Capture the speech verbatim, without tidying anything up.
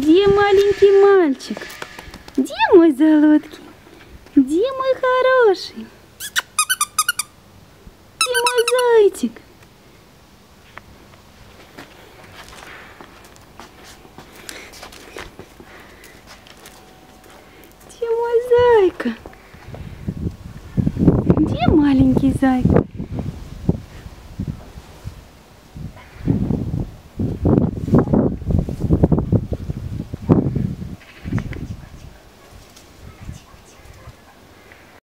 Где маленький мальчик? Где мой золоткий? Где мой хороший? Где мой зайчик? Где мой зайка? Где маленький зайка?